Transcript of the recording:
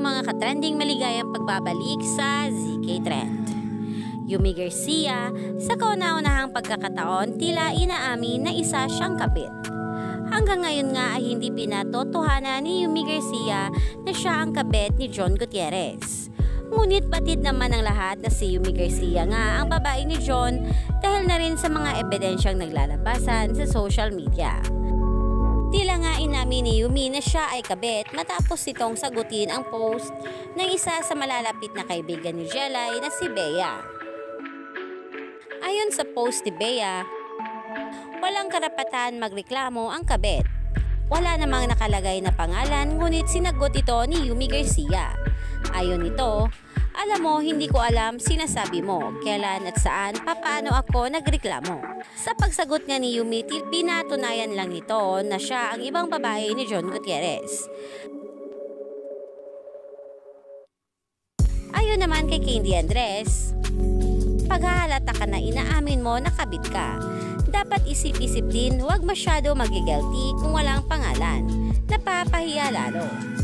mga katrending maligayang pagbabalik sa ZK Trend. Yumi Garcia, sa kauna-unahang pagkakataon tila inaamin na isa siyang kabit. Hanggang ngayon nga ay hindi pinatotohanan ni Yumi Garcia na siya ang kabit ni John Gutierrez. Ngunit batid naman ng lahat na si Yumi Garcia nga ang babae ni John dahil na rin sa mga ebidensyang naglalabasan sa social media. Tila nga inamin ni Yumi na siya ay kabit matapos itong sagutin ang post ng isa sa malalapit na kaibigan ni Jelay na si Bea. Ayon sa post ni Bea, walang karapatan magreklamo ang kabit. Wala namang nakalagay na pangalan ngunit sinagot ito ni Yumi Garcia. Ayon nito, alam mo, hindi ko alam sinasabi mo, kailan at saan, papaano ako nagreklamo. Sa pagsagot nga ni Yumi, pinatunayan lang nito na siya ang ibang babae ni John Gutierrez. Ayon naman kay Candy Andres, paghahalata ka na inaamin mo na kabit ka. Dapat isip-isip din, huwag masyado mag-guilty kung walang pangalan. Napapahiya lalo.